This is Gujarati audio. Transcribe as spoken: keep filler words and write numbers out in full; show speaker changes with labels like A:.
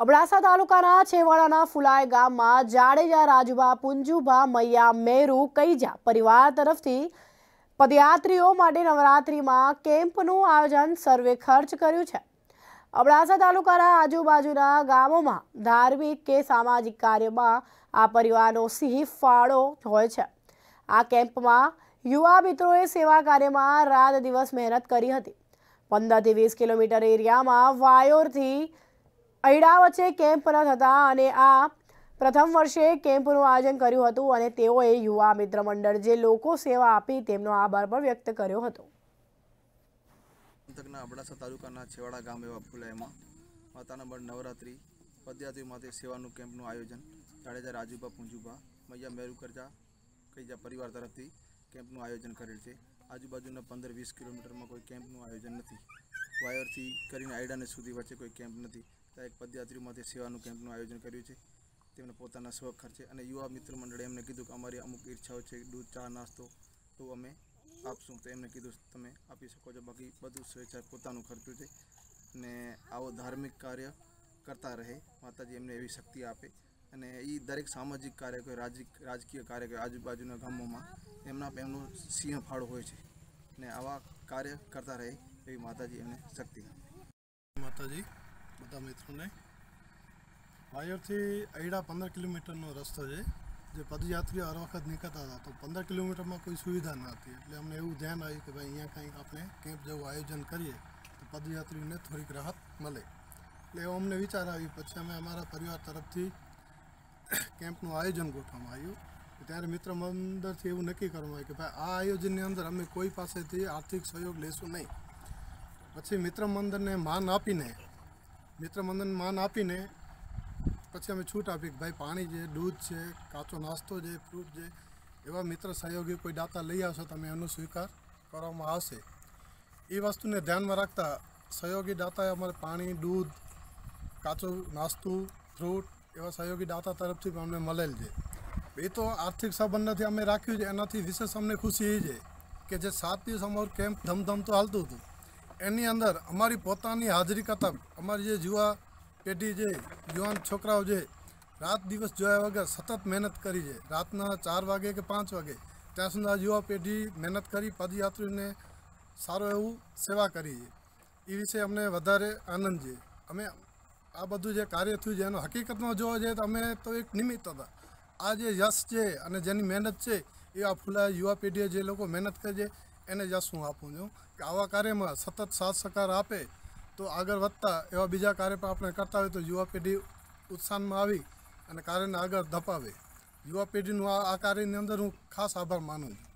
A: અબડાસા તાલુકાના છેવાડાના ફુલાય ગામમાં જાડેજા રાજુભા પુંજુભા મૈયા મેરુ કૈજા પરિવાર તરફથી પદયાત્રીઓ માટે નવરાત્રિમાં કેમ્પનું આયોજન સર્વે ખર્ચ કર્યું છે। અબડાસા તાલુકાના આજુબાજુના ગામોમાં ધાર્મિક કે સામાજિક કાર્યમાં આ પરિવારનો સિંહ ફાળો હોય છે। આ કેમ્પમાં યુવા મિત્રોએ સેવા કાર્યમાં રાત દિવસ મહેનત કરી હતી। પંદર થી વીસ કિલોમીટર એરિયામાં વાયોરથી અયડા વચ્ચે કેમ્પ ન થતા અને આ પ્રથમ વર્ષે કેમ્પનું આયોજન કર્યું હતું અને તેઓએ યુવા મિત્ર મંડળ જે લોકો સેવા આપી તેમનો આભાર પણ વ્યક્ત કર્યો હતો।
B: અબડાસા તાલુકાના છેવાડા ગામ એવા ફુલાયમાં માતાના બળ નવરાત્રિ પદયાત્રી માટે સેવાનું કેમ્પનું આયોજન જાડેજા રાજુભા પુંજુભા મૈયા મેરુ કરજા કૈજા પરિવાર તરફથી કેમ્પનું આયોજન કરેલ છે। આજુબાજુના પંદર વીસ કિલોમીટરમાં કોઈ કેમ્પનું આયોજન નથી। વાયરથી કરીને આયડાને સુધી વચ્ચે કોઈ કેમ્પ નથી। ત્યાં એક પદયાત્રીઓ માટે સેવાનું કેમ્પનું આયોજન કર્યું છે। તેમણે પોતાના સ્વ ખર્ચે અને યુવા મિત્ર મંડળે એમને કીધું કે અમારી અમુક ઈચ્છાઓ છે, દૂધ ચા નાસ્તો તો અમે આપશું, તો એમને કીધું તમે આપી શકો છો, બાકી બધું સ્વેચ્છાએ પોતાનું ખર્ચું છે અને આવો ધાર્મિક કાર્ય કરતા રહે, માતાજી એમને એવી શક્તિ આપે અને એ દરેક સામાજિક કાર્ય કોઈ રાજકીય કાર્ય કોઈ આજુબાજુના ગામોમાં એમના એમનું સિંહ ફાળો હોય છે અને આવા કાર્ય કરતા રહે એવી માતાજી એમને શક્તિ આપે।
C: માતાજી બધા મિત્રોને વાયોરથી અયડા પંદર કિલોમીટરનો રસ્તો છે, જે પદયાત્રીઓ હર વખત નીકળતા હતા તો પંદર કિલોમીટરમાં કોઈ સુવિધા ન હતી, એટલે અમને એવું ધ્યાન આવ્યું કે ભાઈ અહીંયા કંઈક આપણે કેમ્પ જેવું આયોજન કરીએ તો પદયાત્રીઓને થોડીક રાહત મળે, એટલે એવો અમને વિચાર આવ્યો। પછી અમે અમારા પરિવાર તરફથી કેમ્પનું આયોજન ગોઠવવામાં આવ્યું। ત્યારે મિત્ર મંડળથી એવું નક્કી કરવામાં આવ્યું કે ભાઈ આ આયોજનની અંદર અમે કોઈ પાસેથી આર્થિક સહયોગ લેશું નહીં। પછી મિત્ર મંડળને માન આપીને મિત્ર મંડળને માન આપીને પછી અમે છૂટ આપી કે ભાઈ પાણી છે, દૂધ છે, કાચો નાસ્તો છે, ફ્રૂટ છે, એવા મિત્ર સહયોગી કોઈ દાતા લઈ આવશો તમે એનો સ્વીકાર કરવામાં આવશે। એ વસ્તુને ધ્યાનમાં રાખતા સહયોગી દાતાએ અમારે પાણી, દૂધ, કાચો નાસ્તો, ફ્રૂટ એવા સહયોગી દાતા તરફથી પણ અમને મળેલ છે। એ તો આર્થિક સંબંધથી અમે રાખ્યું છે, એનાથી વિશેષ અમને ખુશી એ છે કે જે સાત દિવસ અમારું કેમ્પ ધમધમતું હાલતું હતું એની અંદર અમારી પોતાની હાજરી કરતાં અમારી જે યુવા પેઢી છે, યુવાન છોકરાઓ છે, રાત દિવસ જોયા વગર સતત મહેનત કરી છે। રાતના ચાર વાગે કે પાંચ વાગે ત્યાં સુધી આ યુવા પેઢી મહેનત કરી પદયાત્રીઓને સારું એવું સેવા કરી છે। એ વિશે અમને વધારે આનંદ છે। અમે આ બધું જે કાર્ય થયું છે એનો હકીકતમાં જોવા જઈએ તો અમે તો એક નિમિત્ત હતા। આ જે યશ છે અને જેની મહેનત છે એ આ ફૂલા યુવા પેઢીએ જે લોકો મહેનત કરે છે એને યશ હું આપું છું કે આવા કાર્યમાં સતત સાથ સહકાર આપે તો આગળ વધતા એવા બીજા કાર્ય પણ આપણે કરતા હોય તો યુવા પેઢી ઉત્સાહમાં આવી અને કાર્યને આગળ ધપાવે। યુવા પેઢીનું આ કાર્યની અંદર હું ખાસ આભાર માનું છું।